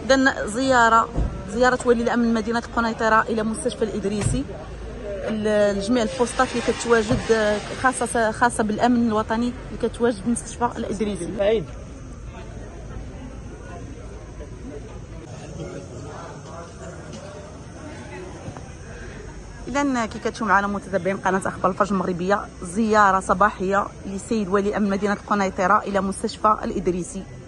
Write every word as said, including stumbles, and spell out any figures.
إذن زياره زياره ولي الامن مدينه القنيطره الى مستشفى الادريسي، لجميع البوستات اللي كتواجد خاصه خاصه بالامن الوطني اللي كتواجد في مستشفى الادريسي. إذن كي كتشوفوا معنا متتبعين قناه اخبار الفجر المغربيه، زياره صباحيه لسيد ولي امن مدينه القنيطره الى مستشفى الادريسي.